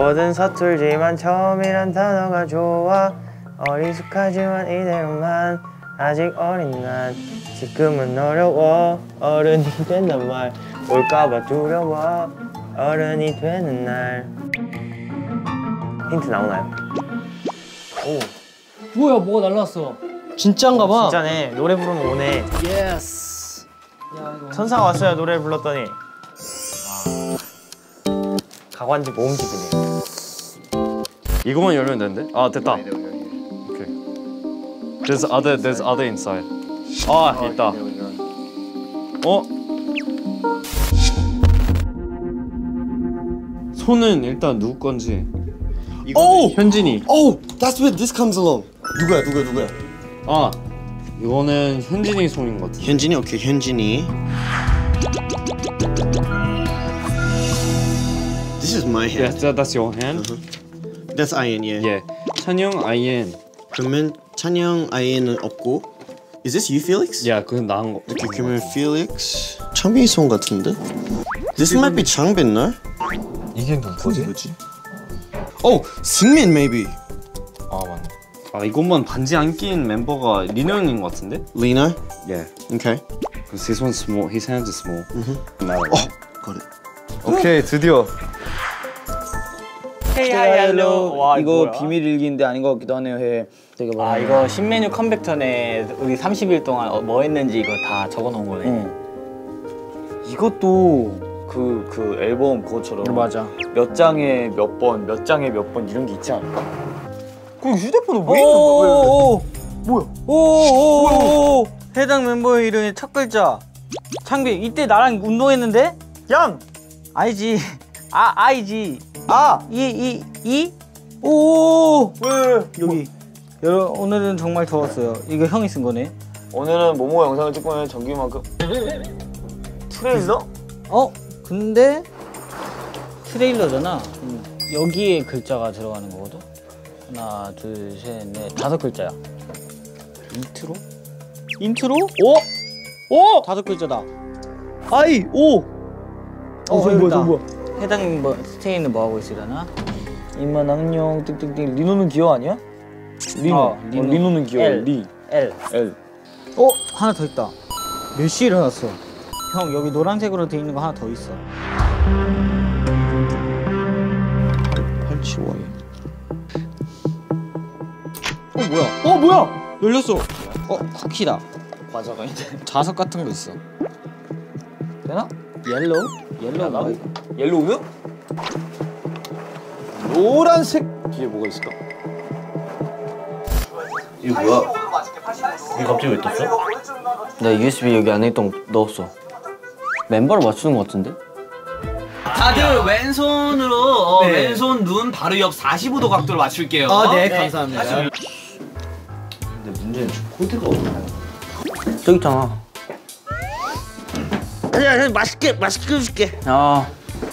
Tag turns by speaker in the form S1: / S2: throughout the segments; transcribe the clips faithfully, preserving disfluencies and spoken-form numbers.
S1: 뭐든 서툴지만 처음이란 단어가 좋아. 어리숙하지만 이대로만 아직 어린 난 지금은 어려워. 어른이 된단 말 올까봐 두려워. 어른이 되는 날. 힌트 나오나요? 오.
S2: 뭐야, 뭐가 날라왔어.
S3: 진짜인가 봐.
S1: 진짜네. 노래 부르면 오네.
S2: 예스. 야, 이거
S1: 천사가 왔어요. 노래를 불렀더니. 와. 가관지 모음집이네.
S4: 이거만 열면 되는데? 아 됐다. 오케이. There's other, there's other inside. 아 있다. 어? 손은 일단 누구 건지.
S3: 오!
S4: 현진이.
S3: Oh, that's where this comes along. 누구야, 누구야, 누구야?
S4: 아 이거는 현진이 손인 것 같아.
S3: 현진이, 오케이, 현진이. This is my hand.
S4: Yeah, that, that's your hand.
S3: Uh-huh. That's Ian, yeah.
S4: Yeah. 찬영, 아이엔.
S3: 그러면 찬영, Ian은 없고. Is this you, Felix?
S4: 야, 그건 나은 거.
S3: 오케이, 그러면 Felix. 창빈이 손 같은데? This might be 창빈, no?
S1: 이게 누구지?
S3: 뭐지? Oh, 승민 maybe.
S4: 아 맞네. 아 이것만 반지 안 낀 멤버가 리노 형인 것 같은데?
S3: Lino?
S4: Yeah.
S3: Okay.
S4: Because his one's small, his hands are small.
S3: Mm-hmm.
S4: Oh,
S3: got it.
S4: 오케이 드디어.
S1: 헤이하이헬로.
S2: 와, 이거 비밀 일기인데 아닌 것 같기도 하네요. 해. 되게
S5: 아 이거 신메뉴 컴백 전에 우리 삼십 일 동안 뭐 했는지 이거 다 적어놓은 거네.
S2: 응. 이것도 그, 그 앨범 그것처럼
S5: 맞아.
S2: 몇 장에 몇 번, 몇 장에 몇 번 이런 게 있지 않을까?
S1: 그 휴대폰은 왜 있는 거야? 뭐야?
S5: 오오오 해당 멤버의 이름의 첫 글자. 창빈 이때 나랑 운동했는데?
S1: 양!
S5: 아이지. 아 아이지.
S1: 아!
S5: 이 이 이? 오
S1: 왜?
S5: 여기. 여러분 오늘은 정말 더웠어요. 이거 형이 쓴 거네.
S2: 오늘은 모모 영상을 찍고 있는 정규만큼
S1: 트레일러?
S5: 어? 근데 트레일러잖아. 음, 여기에 글자가 들어가는 거거든. 하나, 둘, 셋, 넷, 다섯 글자야. 인트로? 인트로? 오! 오! 다섯 글자다.
S1: 아이! 오!
S5: 어, 저기 뭐야, 저기 뭐야. 해당 뭐 스테이는 뭐 하고 있으려나?
S2: 이만 악령 띵띵띵. 리노는 기어 아니야? 리노.
S5: 어, 리노.
S2: 어, 리노는 기어.
S5: L.
S2: 리.
S5: L.
S2: L.
S5: 어? 하나 더 있다. 몇 시에 일어났어? 형 여기 노란색으로 돼 있는 거 하나 더 있어.
S3: 팔치와이.
S5: 어 뭐야? 어 뭐야? 열렸어. 어 쿠키다.
S2: 과자가 이제.
S5: 자석 같은 거 있어.
S2: 되나?
S5: 옐로우? 옐로우
S2: 나
S5: 뭐?
S2: 옐로우 우유? 노란색 뒤에 뭐가 있을까?
S1: 이거 뭐야? 이게 갑자기 왜 떴어?
S6: 나 유에스비 여기 안에 있던 거 넣었어. 멤버를 맞추는 거 같은데?
S7: 다들 왼손으로 어, 네. 왼손 눈 바로 옆 사십오 도 각도로 맞출게요.
S5: 아, 네, 감사합니다.
S1: 근데 문제는 코드가 없나요?
S6: 저기 있잖아.
S1: 야, 야, 맛있게, 맛있게 해줄게.
S6: 아.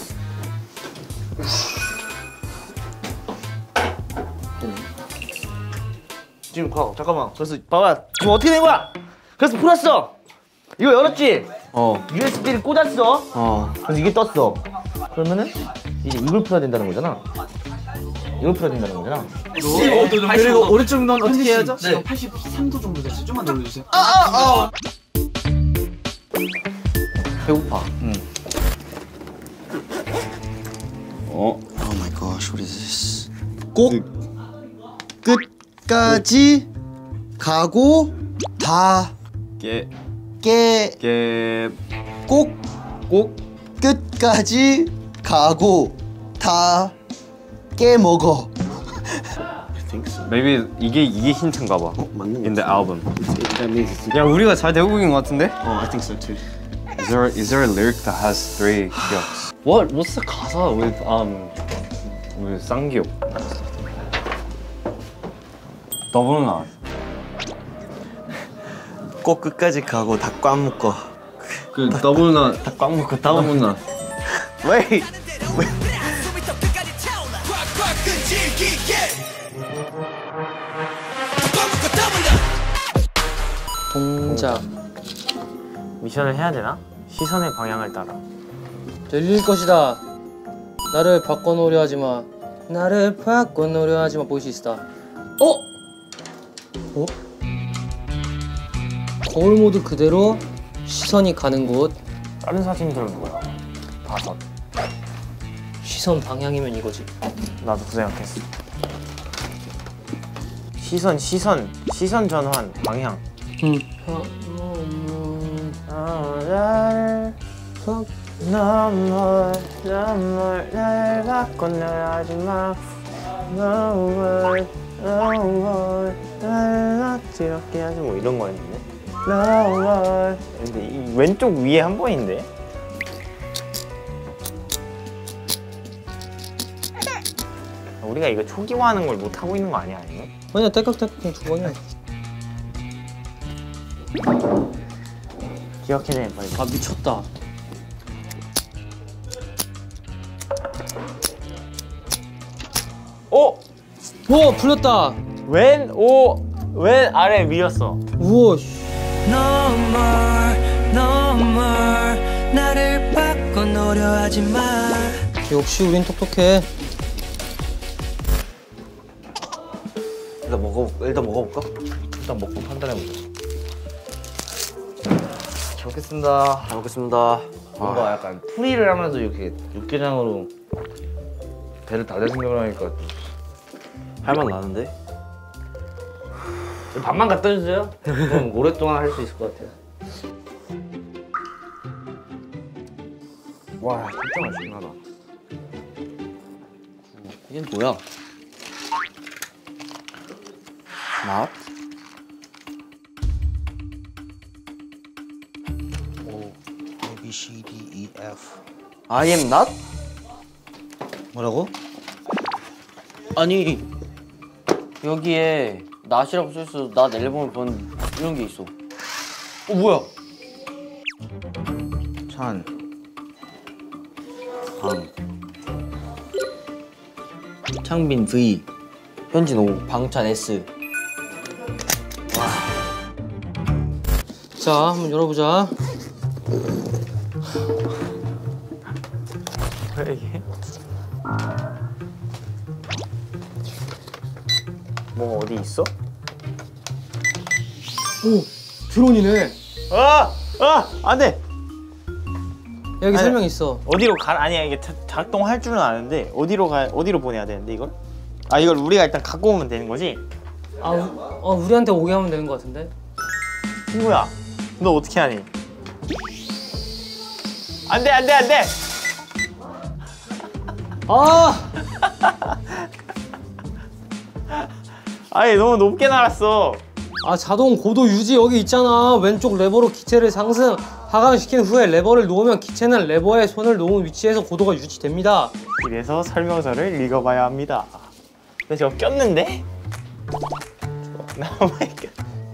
S1: 지금 가, 잠깐만. 그래서 봐봐. 지금 어떻게 된 거야? 그래서 풀었어. 이거 열었지?
S6: 어.
S1: 유에스비를 꽂았어.
S6: 어.
S1: 그래서 이게 떴어. 그러면은 이제 이걸 풀어야 된다는 거잖아. 이걸 풀어야 된다는 거잖아.
S7: 그리고 오른쪽 눈 어떻게 해야죠? 네. 팔십삼 도 정도 됐어요. 좀만 더 올려주세요. 아, 아, 아.
S6: 배고파.
S5: 응.
S4: 어?
S3: Oh my gosh, what is this? 꼭 끝까지 가고 다
S4: 깨.
S3: 깨.
S4: 깨.
S3: 꼭. 꼭. 끝까지 가고 다 깨먹어. I think so.
S4: Maybe 이게 이게 힌트인가 봐.
S3: 어, 맞는
S4: In the album.
S3: That means it's.
S4: 야 우리가 잘 되고 있는 것 같은데?
S3: Oh, I think so too.
S4: Is there is there a lyric that has three 기억s? What what's the 가사 with um with 쌍기역? 더블나.
S3: 꼭 끝까지 가고 다 꽉 묶어.
S4: 그 더블나
S3: 다 꽉 묶어. 더블나.
S1: Wait.
S6: 동작.
S1: 미션을 해야 되나? 시선의 방향을 따라.
S6: 들릴 것이다. 나를 바꿔놓으려 하지 마.
S8: 나를 바꿔 노려하지마 보이시스타. 어? 어? 거울 모드 그대로 시선이 가는 곳.
S2: 다른 사진들은 뭐야? 다섯.
S8: 시선 방향이면 이거지.
S2: 나도 그 생각했어. 시선, 시선, 시선 전환, 방향.
S8: 응.
S2: 나를 눈물, 눈물 날 바꿔 노려하지 마. 눈물, 눈물 날 어지럽게 하지 뭐 이런 거였는데. 눈물. 근데 이 왼쪽 위에 한 번인데. 우리가 이거 초기화하는 걸 못 하고 있는 거 아니야, 아니면?
S8: 아니야, 딸깍딸깍 그냥 두 번이야.
S2: 기억해내 빨리.
S8: 아 미쳤다.
S2: 오!
S8: 우와 풀렸다.
S2: 왼, 오, 왼 아래 위였어.
S8: 우와. 씨.
S9: No more, no more 나를 바꿔 노려하지 마.
S8: 역시 우린 똑똑해.
S2: 일단 먹어, 일단 먹어볼까? 일단 먹고 판단해보자. 잘 먹겠습니다.
S6: 잘 먹겠습니다.
S1: 뭔가 약간 풀이를 하면서 이렇게 육개장으로 배를 다 대생각을 하니까
S6: 할맛 나는데?
S1: 밥만 갖다 주세요. 그럼 오랫동안 할 수 있을 것 같아요.
S2: 와, 진짜 맛있긴 하다.
S6: 이게 뭐야? 맛?
S3: A, B, C, D, E, F.
S6: I am not?
S2: 뭐라고?
S6: 아니 여기에 not이라고 써있어. not 앨범을 본 이런 게 있어. 어 뭐야?
S2: 찬.
S6: 방. 창빈 V. 현진 O. 방찬 S.
S8: 자 한번 열어보자.
S2: 왜 이게? 뭐 어디 있어?
S8: 오 드론이네.
S2: 아! 아! 안 돼!
S8: 여기
S2: 아니,
S8: 설명 있어.
S2: 어디로 가? 아니야, 이게 자- 작동할 줄은 아는데 어디로 가? 어디로 보내야 되는데 이걸? 아, 이걸 우리가 일단 갖고 오면 되는 거지?
S8: 아 우, 어, 우리한테 오게 하면 되는 것 같은데.
S2: 친구야, 너 어떻게 하니? 안 돼, 안 돼, 안 돼!
S8: 아
S2: 아니, 너무 높게 날았어.
S8: 아 자동 고도 유지 여기 있잖아. 왼쪽 레버로 기체를 상승 하강시킨 후에 레버를 놓으면 기체는 레버에 손을 놓은 위치에서 고도가 유지됩니다.
S2: 이래서 설명서를 읽어봐야 합니다. 나 저거 꼈는데? 나만 꼈.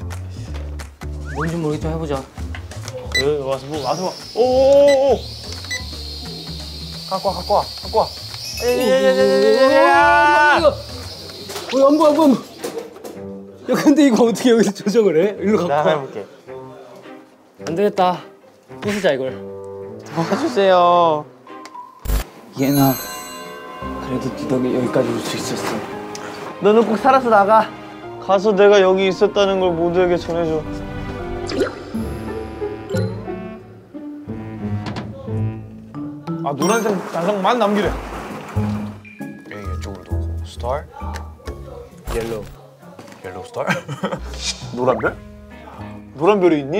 S8: 뭔지 모르겠지만 해보자.
S2: 여기 와서 뭐 와서 뭐. 오오오오. 갖고 와, 갖고 와, 갖고 와. 야야야야야야야.
S8: 이거 어, 안 보여 안 보여. 야 근데 이거 어떻게 여기서 조정을 해? 일로
S2: 나
S8: 갖고 와.
S2: 해볼게.
S8: 안 되겠다. 부수자 이걸.
S2: 도와주세요.
S5: 얘나 그래도 네 덕에 여기까지 올 수 있었어.
S2: 너는 꼭 살아서 나가. 가서 내가 여기 있었다는 걸 모두에게 전해줘. 아, 노란색 단상만 남기래.
S3: 여기 이쪽으로 놓고. 스타?
S2: 옐로우.
S3: 옐로우 스타?
S2: 노란 별? 노란 별이 있니?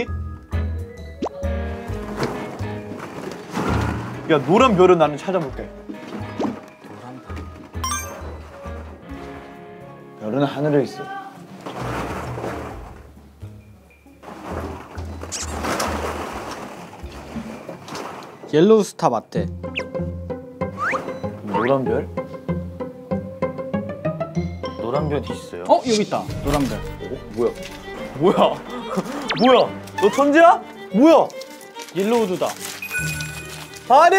S2: 야, 노란 별은 나는 찾아볼게. 노란 별. 별은 하늘에 있어.
S8: 옐로우 스타 맞대.
S2: 노란 별? 노란 별이 있어요?
S5: 어 여기 있다. 노란별.
S2: 뭐야? 뭐야? 뭐야? 너 천재야? 뭐야?
S5: 옐로우드다.
S2: 아니!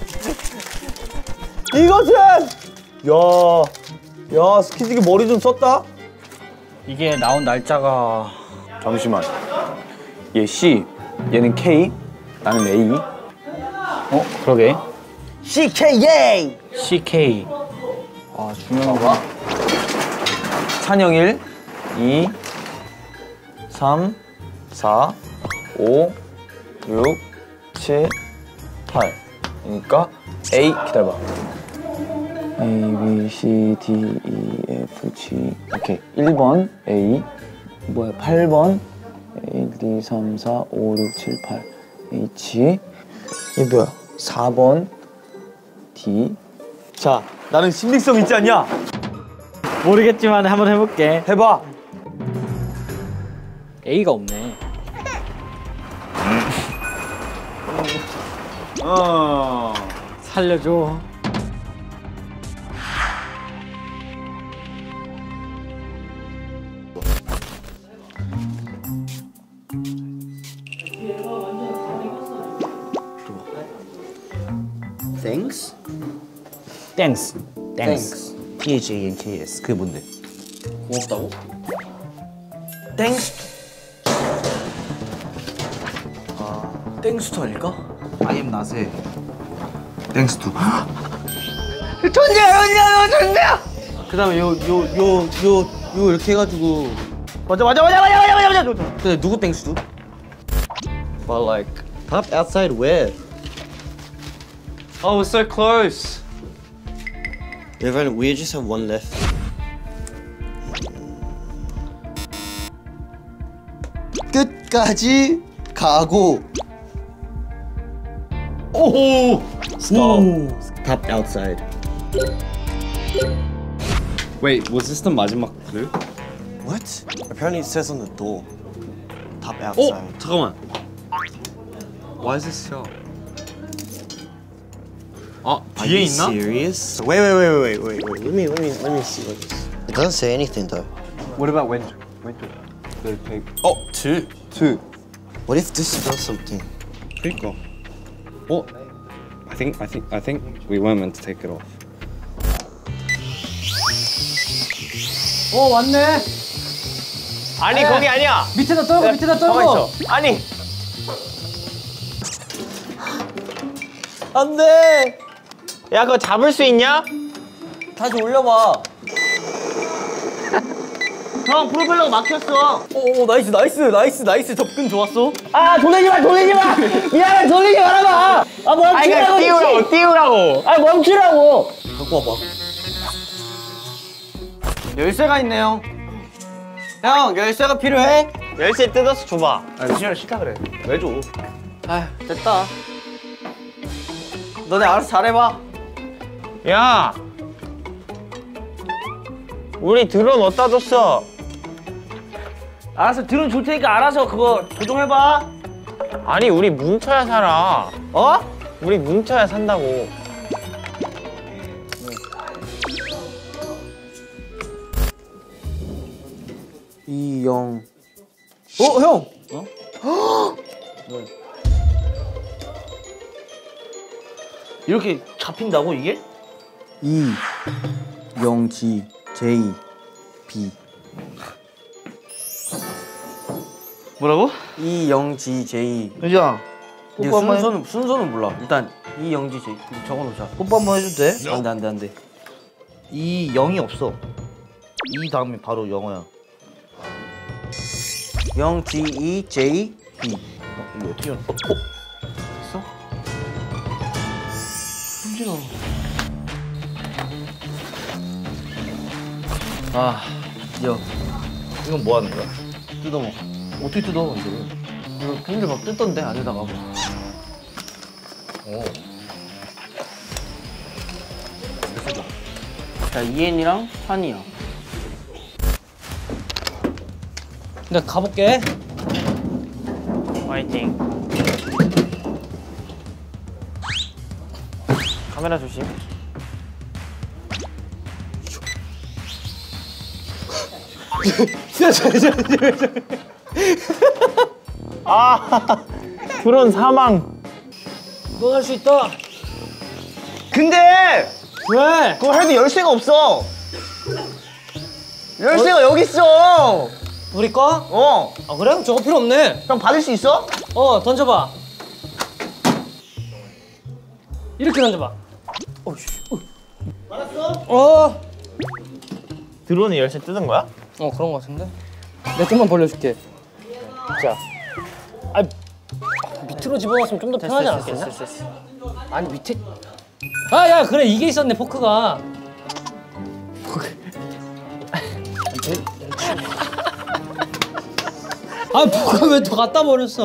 S2: 이것은! 야, 야, 스키즈기 머리 좀 썼다?
S5: 이게 나온 날짜가
S4: 잠시만. 얘 C, 얘는 K, 나는 A.
S5: 어 그러게.
S2: 씨케이에이!
S5: 씨케이.
S6: 아 중요한 거. 찬영 일, 이, 삼, 사, 오, 육, 칠, 팔. 그러니까 A 기다려봐. A, B, C, D, E, F, G. 오케이. 일 번 A. 뭐야? 팔 번 일, 이, 삼, 사, 오, 육, 칠, 팔. H. 이게 뭐야? 사 번 D.
S2: 자, 나는 신빙성 있지 않냐?
S5: 모르겠지만 한번 해볼게.
S2: 해봐.
S8: A가 없네.
S1: 어.
S8: 살려줘.
S3: Thanks?
S1: 땡스.
S6: Thanks.
S1: T H A N K S. 그게 뭔데?
S6: 고맙다고? 땡스. 아, 땡스도 아닐까?
S1: I am 나세. 땡스 투.
S2: 그 다음에 요, 요, 요, 요, 요 이렇게 해가지고.
S1: 맞아 맞아 맞아 맞아 맞아 맞아 맞아.
S2: 근데 누구 땡스도?
S4: But like,
S3: Top outside where?
S4: oh, it's so close.
S3: We've only, we just have one left. 끝까지 가고.
S1: 오호.
S3: Stop. Top outside.
S4: Wait, was this the 마지막 clue?
S3: What? Apparently it says on the door. Top
S2: 어?
S3: outside.
S2: 잠깐만.
S4: Why is this here?
S2: 아,
S3: Are
S2: 뒤에
S3: you
S2: 있나?
S3: serious? Wait, wait, wait, wait, wait, wait. Let me, let me, let me see what this. It doesn't say anything though.
S4: What about 왼쪽? 왼쪽. The pig.
S2: 어, 두.
S4: Two.
S3: What if this does something?
S4: 그니까. 어? I think, I think, I think we weren't meant to take it off.
S8: 어 왔네.
S2: 아니, 거기 아니야.
S8: 밑에다 떨고 밑에다 떨고.
S2: 아니. 안 돼. 야, 그거 잡을 수 있냐?
S6: 다시 올려봐.
S1: 형 프로펠러가 막혔어.
S6: 오, 나이스, 나이스, 나이스, 나이스. 접근 좋았어.
S1: 아 돌리지 마 돌리지 마. 미안해 돌리지 말아봐. 아 멈추라고.
S2: 띄우라고, 띄우라고.
S1: 아 멈추라고.
S3: 갖고 와봐.
S6: 열쇠가 있네요. 형, 열쇠가 필요해?
S2: 열쇠 뜯어서 줘봐.
S1: 아 진짜 싫다 그래. 왜 줘?
S6: 아휴, 됐다. 너네 알아서 잘해봐.
S2: 야, 우리 드론 어디다 줬어?
S1: 알아서 드론 줄 테니까 알아서 그거 조정해봐.
S2: 아니, 우리 뭉쳐야 살아.
S1: 어?
S2: 우리 뭉쳐야 산다고.
S6: 이영. 어, 형.
S1: 이렇게 잡힌다고 이게?
S6: 이, 영, 지, 제이, 비.
S1: 뭐라고?
S6: 이, 영, 지, 제이.
S1: 은지야
S6: 이거
S1: 뽀뽀 한번 해.
S6: 순서는 순서는 몰라. 일단 이, 영, 지, 제이. 적어놓자.
S1: 뽀뽀 한번 해도 돼?
S6: 안돼, 안돼, 안돼.
S1: 이 영이 없어. 이 다음에 바로 영어야.
S6: 영, 지, 이, 제이, 비.
S1: 어, 이거 어떻게 하는? 어? 어? 있어? 은지야.
S6: 아, 여.
S1: 이건 뭐 하는 거야?
S6: 뜯어먹어.
S1: 어떻게 뜯어 이거를?
S6: 이거 팬들 막 뜯던데 안에다가 뭐.
S1: 오.
S6: 자, 이엔이랑 환이야.
S8: 내가 가볼게.
S2: 화이팅. 카메라 조심. 아, 드론 사망.
S8: 너 할 수 있다.
S2: 근데
S8: 왜?
S2: 그거 해도 열쇠가 없어. 열쇠가 여기 있어.
S8: 우리 거?
S2: 어.
S8: 아 그래? 그럼 저거 필요 없네.
S2: 그럼 받을 수 있어?
S8: 어 던져봐. 이렇게 던져봐. 어씨. 알았어? 어.
S2: 드론의 열쇠 뜯은 거야?
S8: 어 그런 거 같은데? 내가 좀만 벌려줄게. 자, 아 밑으로 집어넣었으면 좀 더 편하지 않았겠냐?
S2: 됐어, 됐어, 됐어.
S8: 아니 밑에. 아 야 그래 이게 있었네 포크가. 아 포크 왜 더 갖다 버렸어?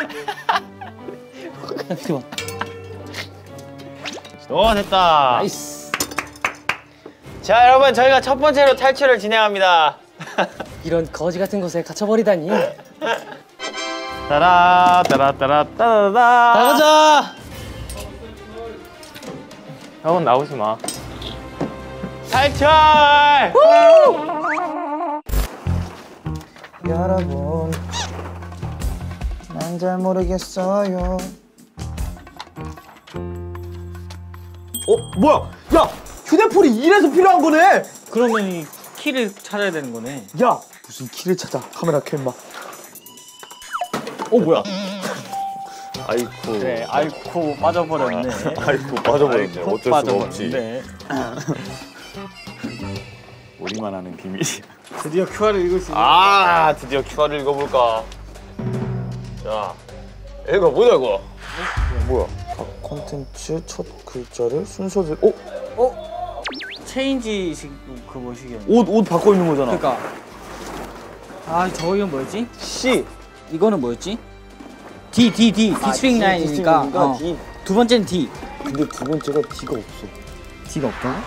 S2: 오 됐다.
S8: 나이스.
S2: 자 여러분 저희가 첫 번째로 탈출을 진행합니다.
S8: 이런 거지 같은 곳에 갇혀버리다니.
S2: 따라 따라 따라 따라라.
S8: 나가자.
S2: 형은 나오지 마. 탈출!
S3: 여러분, 난 잘 모르겠어요.
S1: 어 뭐야? 야 휴대폰이 이래서 필요한 거네.
S5: 그러면 이 키를 찾아야 되는 거네.
S1: 야 무슨 키를 찾아? 카메라 켜 임마. 어 뭐야?
S2: 아이쿠.
S5: 그래, 아이쿠 빠져버렸네.
S2: 아이쿠 빠져버렸네. 어쩔 수가 없지.
S5: 빠져버렸네.
S4: 우리만 아는 비밀.
S5: 드디어 큐알을 읽을 수 있는.
S2: 아 드디어 큐알을 읽어볼까. 자 읽어보자고.
S3: 뭐야? 각 콘텐츠 첫 글자를 순서대로. 어?
S5: 어? 체인지식 그 뭐시기야?
S1: 옷 옷 바꿔 입는 거잖아.
S5: 그러니까. 아 저거 이건 뭐였지?
S1: C.
S5: 이거는 뭐였지? D D D 디스트릭 나인이니까. 어.
S1: D.
S5: 두 번째는 D.
S3: 근데 두 번째가 D가 없어.
S5: D가 없다?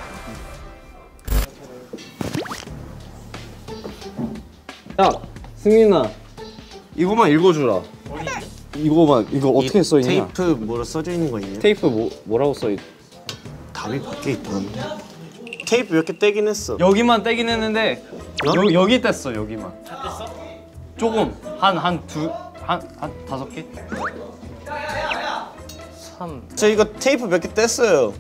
S6: 야, 승민아.
S3: 이거만 읽어주라. 이거만 이거 어떻게 써 있냐?
S6: 테이프 뭐라 써져 있는 거 있냐?
S4: 테이프 뭐 뭐라고 써 있?
S3: 답이 밖에 있던데. 테이프 몇 개 떼긴 했어.
S4: 여기만 떼긴 했는데 여, 여기 뗐어 여기만. 다 뗐어? 조금 한 한 두 한 한 다섯 개?
S8: 삼.
S3: 저 이거 테이프 몇 개 뗐어요.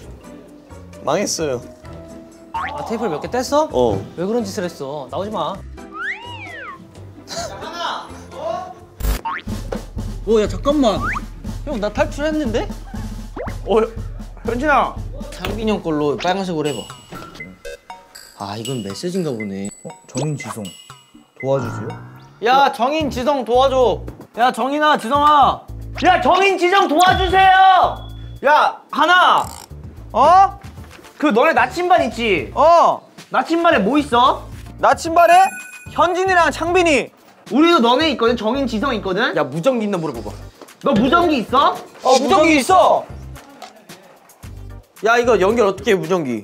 S3: 망했어요.
S8: 아 테이프를 몇 개 뗐어?
S3: 어.
S8: 왜 그런 짓을 했어? 나오지 마.
S5: 오 야 잠깐만. 형 나 탈출했는데?
S1: 어 현진아.
S6: 창빈이 형 걸로 빨간색으로 해봐. 아 이건 메시지인가 보네.
S1: 정인 지성 도와주세요.
S5: 야 정인 지성 도와줘.
S1: 야 정인아 지성아. 야 정인 지성 도와주세요. 야 하나. 어? 그 너네 나침반 있지? 어. 나침반에 뭐 있어? 나침반에 현진이랑 창빈이. 우리도 너네 있거든. 정인 지성 있거든.
S6: 야 무전기 있나 물어봐봐.
S1: 너 무전기 있어?
S6: 어 무전기 있어. 야 이거 연결 어떻게 해 무전기?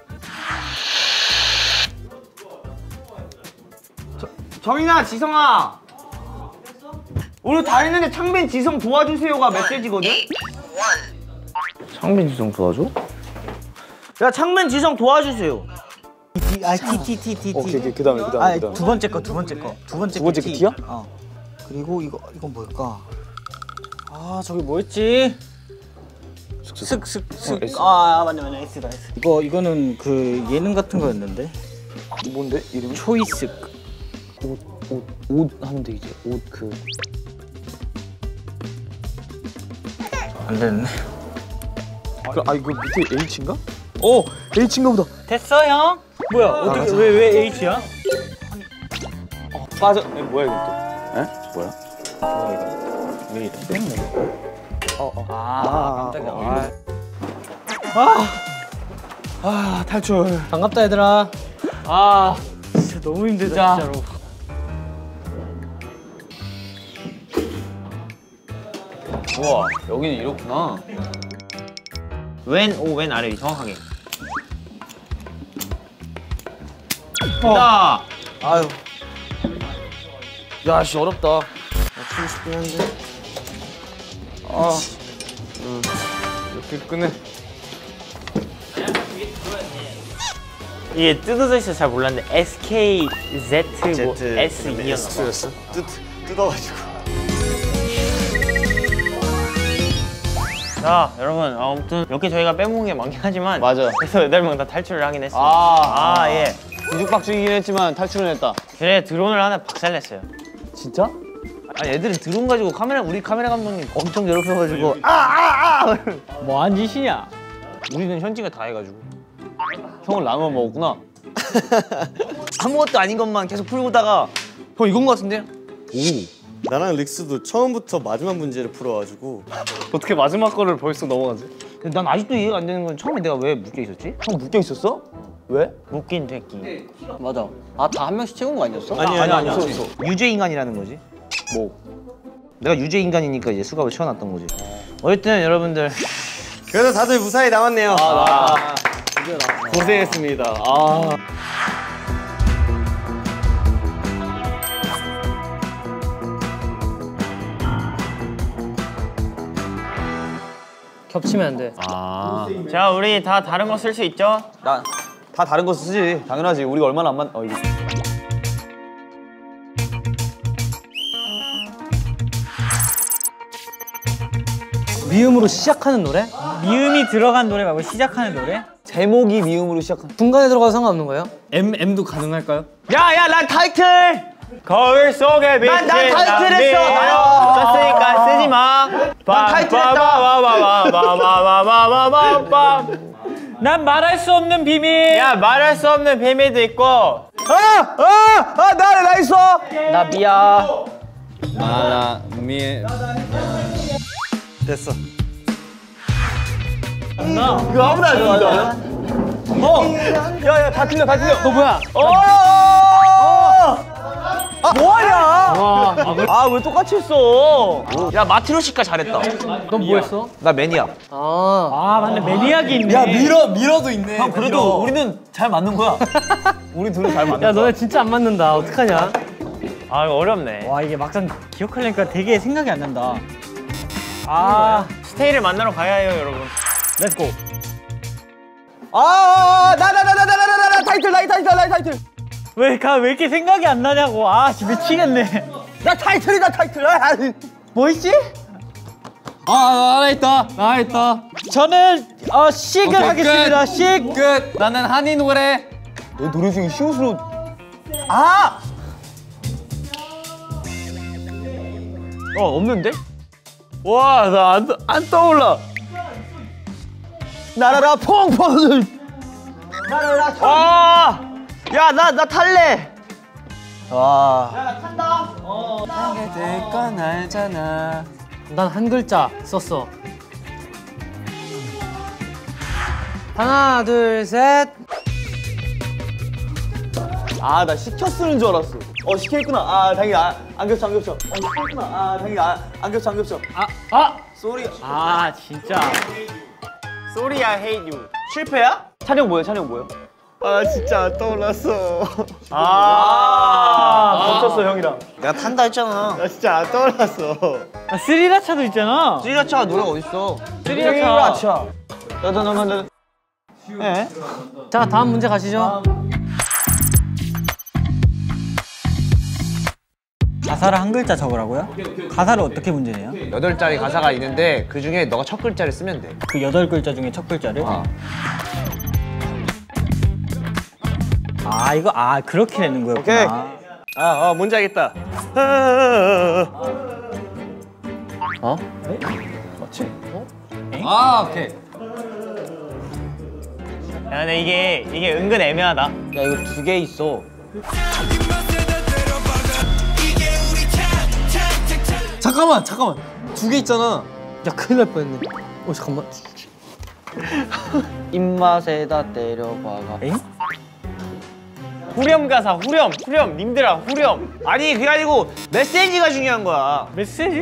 S1: 정인아 지성아. 우리 다 했는데 창빈 지성 도와주세요가 메시지거든? 창빈 지성 도와줘? 야 창빈 지성 도와주세요.
S5: D 아 T T T T T.
S1: 오케이 오케이 그 다음에 그 다음에 그 다음에
S5: 아두 번째 거 두 번째 거 두 번째
S1: 두 번째
S5: 거
S1: 그 T야?
S5: 어. 그리고 이거 이건 뭘까? 아 저기 뭐였지? 슥슥슥. 아, 아 맞네 맞네 S다 S. 이거 이거는 그 예능 같은 거였는데.
S1: 뭔데 이름이?
S5: 초이스.
S1: 옷, 옷 하면 되겠지. 옷 그.
S5: 안 되네.
S1: 그, 아 이거 밑에 H인가? 어 H인가 보다.
S5: 됐어 형? 뭐야 어떻게 왜 왜 H야?
S1: 어, 빠져. 에, 뭐야 이거 또? 에? 뭐야? 뭐야 이거? 왜 이래? 어 어.
S5: 아 깜짝이야.
S1: 아, 아 탈출.
S8: 반갑다 얘들아.
S5: 아 진짜 너무 힘들다 진짜로.
S4: 우와 여기는 이렇구나.
S6: 왼 오 왼 아래 정확하게.
S1: 어.
S6: 아유.
S1: 야씨 어렵다.
S6: 맞추고 싶긴 한데.
S1: 아.
S4: 이렇게 끄네.
S6: 이게 뜯어져 있어 잘 몰랐는데 S K Z 뭐 S 이였어.
S3: S였어? 뜯 뜯어가지고.
S6: 자 여러분 아무튼 이렇게 저희가 빼먹은 게 많긴 하지만
S4: 맞아.
S6: 그래서 여덟 명 다 탈출을 하긴 했습니다.
S4: 아,
S6: 아 예.
S4: 뒤죽박죽이긴 했지만 탈출은 했다.
S6: 그래 드론을 하나 박살냈어요.
S1: 진짜?
S6: 아니 애들은 드론 가지고 카메라 우리 카메라 감독님 엄청 괴롭혀가지고 아아아
S5: 뭐한 짓이냐?
S6: 우리는 현지가 다 해가지고
S4: 형은 라면 먹었구나.
S1: 아무것도 아닌 것만 계속 풀고다가 형 이건 것 같은데요?
S3: 오. 나랑 릭스도 처음부터 마지막 문제를 풀어가지고
S4: 어떻게 마지막 거를 벌써 넘어가지?
S1: 근데 난 아직도 이해가 안 되는 건 처음에 내가 왜 묶여 있었지? 형 묶여 있었어? 왜? 묶인 새끼.
S5: 맞아. 아, 다 한 명씩 찍은 거 아니었어?
S3: 아니 아니 아니 없어 없어.
S1: 유죄 인간이라는 거지. 뭐? 내가 유죄 인간이니까 이제 수갑을 채워놨던 거지. 어쨌든 여러분들
S3: 그래도 다들 무사히 나왔네요.
S4: 아, 고생했습니다. 아.
S8: 겹치면 안 돼.
S5: 자, 우리 다 다른 거 쓸 수 있죠?
S6: 나 다 다른 거 쓰지. 당연하지. 우리가 얼마나 안 맞. 어 이거.
S8: 미음으로 시작하는 노래?
S5: 미음이 들어간 노래 말고 시작하는 노래?
S6: 제목이 미음으로 시작한.
S8: 중간에 들어가도 상관없는 거예요?
S4: M M도 가능할까요?
S1: 야야 난 타이틀!
S5: 거울 속에 비친
S1: 난- 난 타이틀 했어. 나요.
S5: 썼으니까 쓰지 마.
S1: 난 타이틀 했다.
S5: 바바바바바바바바바바바. 난 말할 수 없는 비밀. 야, 말할 수 없는 비밀도 있고.
S1: 아! 아! 아! 나, 나 있어!
S5: 나 미야.
S4: 마라 미.
S3: 됐어.
S1: 그거 아무나 안 된다. 어! 야, 야, 다 틀려, 다 틀려.
S5: 너 뭐야?
S1: 어! 아, 뭐하냐? 아, 왜 똑같이 했어? 야, 마트로시카 잘했다.
S8: 넌 뭐 했어?
S1: 나 매니아.
S8: 아,
S5: 아, 맞네. 매니악이 있네.
S6: 야 미러 미러도 있네.
S1: 형, 그래도 우리는 잘 맞는 거야. 우리 둘이 잘 맞는 거야.
S8: 야, 너네 진짜 안 맞는다. 어떡하냐?
S5: 아, 이거 어렵네. 와, 이게 막상 기억하려니까 되게 생각이 안 난다. 아, 스테이를 만나러 가야 해요, 여러분. 렛츠고.
S1: 아, 나, 나, 나, 나, 나, 나, 나, 나, 타이틀, 나이 타이틀, 나이 타이틀.
S5: 왜, 가, 왜 이렇게 생각이 안 나냐고. 아, 진짜 미치겠네.
S1: 나 타이틀이다, 타이틀. 아, 아.
S5: 뭐 있지?
S4: 아, 나 있다. 나 있다.
S5: 저는, 어, 식을
S4: 오케이,
S5: 하겠습니다. 식.
S4: 끝. 나는 한이 노래.
S6: 너 노래 중에 시옷으로.
S1: 아! 어, 없는데?
S4: 와, 나 안 안 떠올라.
S1: 나라라 퐁퐁. 나라라 총. 아! 야, 나, 나 탈래. 와.
S4: 될건 알잖아.
S8: 난 한 글자 썼어. 하나, 둘, 셋.
S6: 아 나 시켜 쓰는 줄 알았어. 어 시켜 있구나. 아 당연히 아, 안 겹쳐 안 겹쳐. 어 시켜 있구나. 아 당연히 아, 안 겹쳐 안 겹쳐.
S5: 아, 아!
S6: 쏘리.
S5: 아, 진짜.
S1: 소리야, hate you. 실패야?
S6: 찬영 뭐야 찬영 뭐야?
S3: 아 진짜 안 떠올랐어.
S1: 아,
S6: 겹쳤어 형이랑.
S1: 내가 탄다 했잖아.
S3: 나 진짜 안 떠올랐어.
S5: 아, 스리라차도 있잖아.
S1: 스리라차가 노래가 어딨어?
S5: 스리라차.
S6: 나나나나.
S1: 예?
S8: 자, 다음 문제 가시죠.
S5: 가사를 한 글자 적으라고요? 가사를 어떻게 문제 내요?
S1: 여덟 자리 가사가 있는데 그 중에 너가 첫 글자를 쓰면 돼.
S5: 그 여덟 글자 중에 첫 글자를?
S1: 어.
S5: 아, 이거, 아, 그렇게 내는 거였구나.
S1: 오케이.
S3: 아, 아 뭔지 알겠다.
S8: 어?
S4: 아, 오케이.
S5: 야, 근데 이게, 이게 은근 애매하다.
S1: 야, 이거 두 개 있어.
S6: 잠깐만 잠깐만. 두 개 있잖아.
S8: 야, 큰일 날 뻔했네. 어, 잠깐만.
S1: 입맛에다 때려박아.
S5: 엥? 후렴 가사, 후렴, 후렴, 님들아, 후렴.
S1: 아니, 그게 아니고 메시지가 중요한 거야.
S5: 메시지?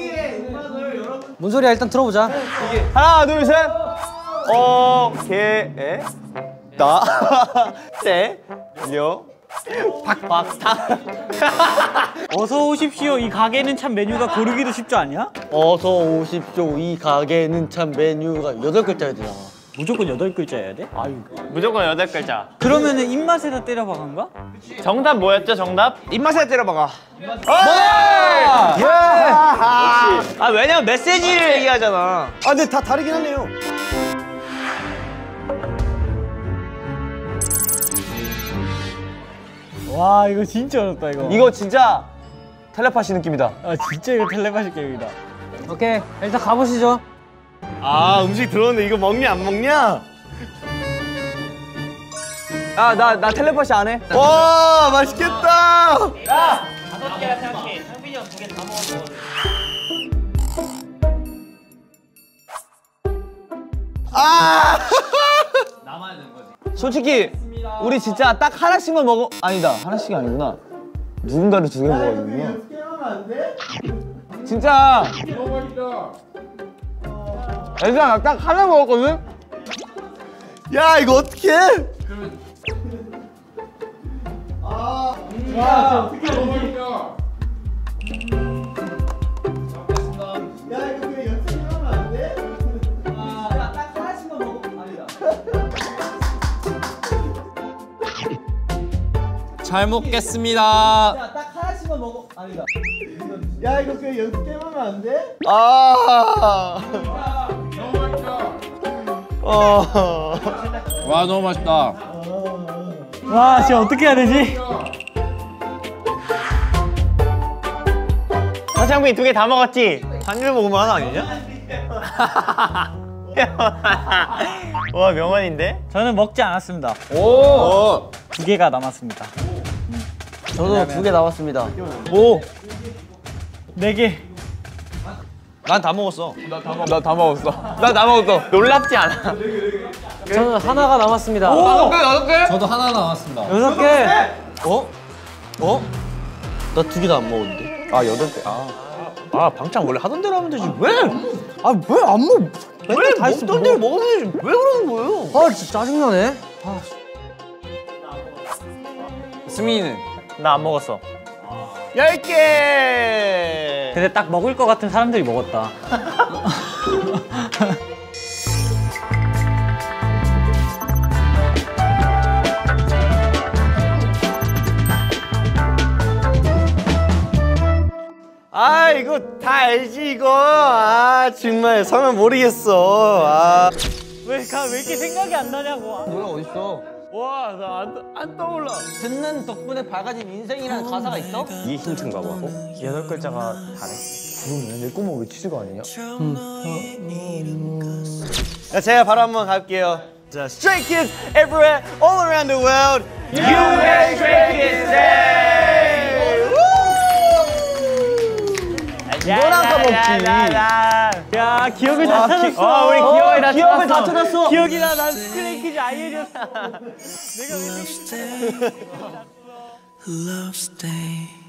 S8: 뭔 소리야? 일단 들어보자.
S6: 하나 둘 셋. 어 개. 나. 때. 려.
S5: 박박타. 어서 오십시오. 이 가게는 참 메뉴가 고르기도 쉽지 않냐?
S1: 어서 오십시오. 이 가게는 참 메뉴가 여덟 글자야 되잖아.
S5: 무조건 여덟 글자여야 돼? 아유.
S7: 무조건 여덟 글자.
S5: 그러면은 입맛에다 때려박은가?
S7: 정답 뭐였죠, 정답?
S1: 입맛에다 때려박아.
S6: 아!
S1: 예! 아, 왜냐면 메시지를 얘기하잖아.
S3: 아 근데 다 다르긴 하네요.
S5: 와, 이거 진짜 어렵다, 이거.
S6: 이거 진짜 텔레파시 느낌이다.
S5: 아, 진짜 이거 텔레파시 게임이다.
S8: 오케이, 일단 가보시죠.
S3: 아 음식 들어오는데 이거 먹냐 안 먹냐?
S1: 야, 나, 나 텔레파시 안 해.
S3: 와 맛있겠다.
S1: 야!
S5: 다섯 개라 생각해. 상빈이 형 두 개 다 먹었어.
S3: 아.
S7: 남아야 되는 거지.
S1: 솔직히 우리 진짜 딱 하나씩만 먹어. 아니다, 하나씩이 아니구나. 누군가를 두 개 먹어야겠구나. 진짜. 얘들아, 나 딱 하나 먹었거든?
S3: 야 이거 어떡해?
S4: 잘 먹겠습니다.
S1: 딱 하나씩만 먹어. 아니다.
S3: 야 이거 그냥 연습 게임 하면 안 돼? 아. 어.
S4: 와 너무 맛있다.
S5: 와, 진짜 어떻게 해야 되지?
S2: 서창빈 두 개 다 먹었지? 한 입 먹으면 하나 아니냐? 와 명언인데?
S5: 저는 먹지 않았습니다.
S4: 오.
S5: 두 개가 남았습니다.
S1: 저도 두 개 남았습니다.
S5: 오. 네 개.
S1: 난 다 먹었어.
S4: 나 다 먹었어. 나 다 먹었어.
S2: 놀랍지 않아.
S8: 저는 하나가 남았습니다.
S4: 다섯 개 다섯 개?
S10: 저도 하나 남았습니다.
S8: 여섯 개.
S3: 어? 어? 나 두 개 다 안 먹었는데.
S1: 아, 여덟 개. 아. 아, 방창 원래 하던 대로 하면 되지. 왜? 아, 왜 안 먹? 왜
S8: 다 했어,
S1: 먹던 대로 먹으면 되지. 왜 그러는 거예요?
S8: 아 진짜 짜증나네.
S4: 승민이는?
S2: 나 안 먹었어.
S3: 열 개.
S5: 근데 딱 먹을 것 같은 사람들이 먹었다.
S3: 아 이거 다 알지 이거. 아 정말 설명 모르겠어. 아.
S5: 왜, 가, 왜 이렇게 생각이 안 나냐고.
S1: 노래 어딨어?
S3: 와 나 안 안 떠올라.
S1: 듣는 덕분에 밝아진 인생이라는 가사가 있어?
S2: 이게 힌트인가 봐. 어? 여덟 글자가 다래.
S1: 그러네. 내 꿈은 왜 치즈가 아니냐?
S3: 자, 제가 바로 한번 갈게요. 자, Stray Kids everywhere, all around the world. You make Stray Kids day.
S1: 너랑 까먹지.
S5: 야, 기억을 다 찾았어.
S2: 어, 우리 기억을 다
S1: 기억을
S2: 찾았어.
S1: 다 찾았어.
S5: 기억이 나. 난 스트레이키즈 아이엘이었어. 내가 왜
S9: Love stay.